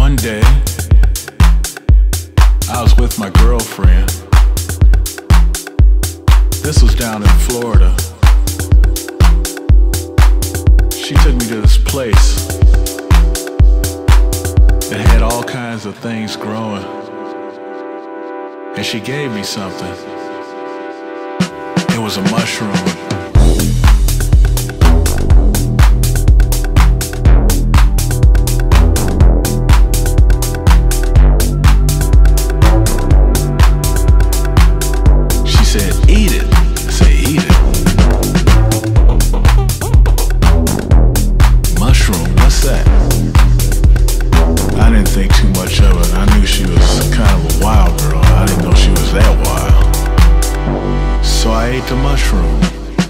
One day, I was with my girlfriend. This was down in Florida. She took me to this place that had all kinds of things growing. And she gave me something. It was a mushroom. Eat it. I say, eat it. Mushroom, what's that? I didn't think too much of it. I knew she was kind of a wild girl. I didn't know she was that wild. So I ate the mushroom.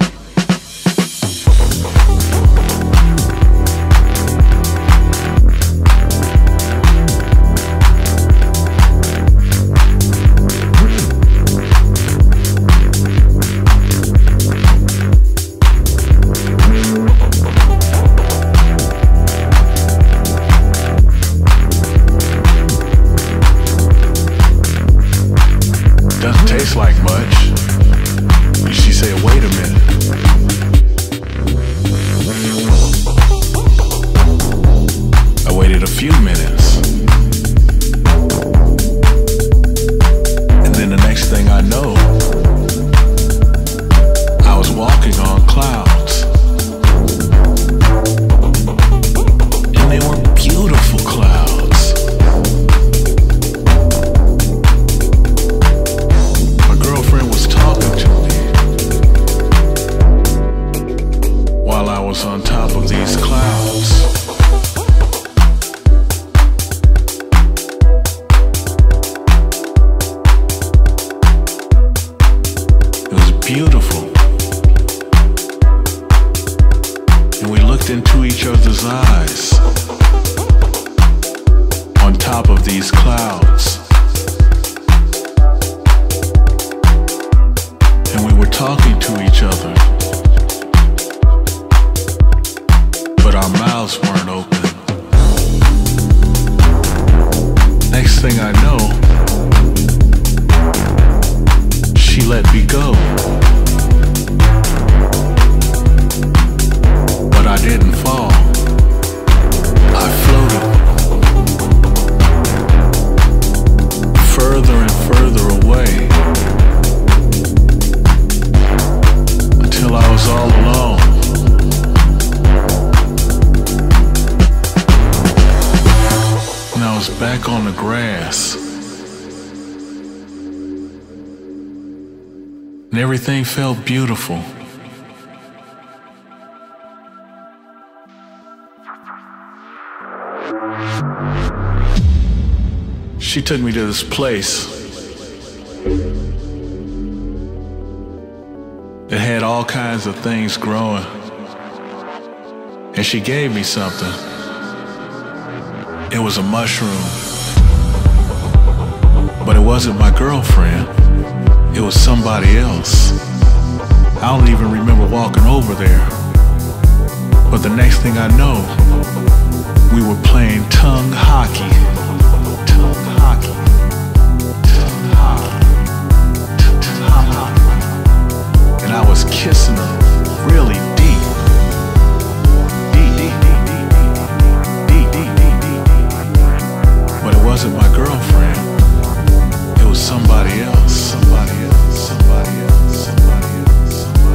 Doesn't taste like much. She said, wait a minute. I waited a few minutes. And then the next thing I know, I was walking on clouds. And they were beautiful clouds. Was on top of these clouds. It was beautiful. And we looked into each other's eyes on top of these clouds. And we were talking to each other. But our mouths weren't open. Next thing I know, she let me go. But I didn't fall. I floated further and further away until I was all alone. I was back on the grass, and everything felt beautiful. She took me to this place that had all kinds of things growing, and she gave me something. It was a mushroom. But it wasn't my girlfriend. It was somebody else. I don't even remember walking over there. But the next thing I know, we were playing tongue hockey. Tongue hockey. Tongue hockey. Tongue hockey. And I was kissing her really deep. But it wasn't my girlfriend. It was somebody else. Somebody else. Somebody else. Somebody else.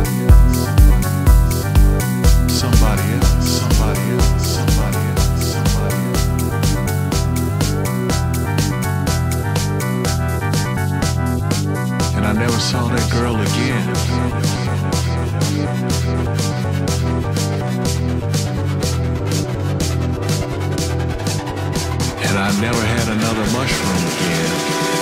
Somebody else. Somebody else. Somebody else. Somebody else. And I never saw that girl again. And I never had another mushroom again.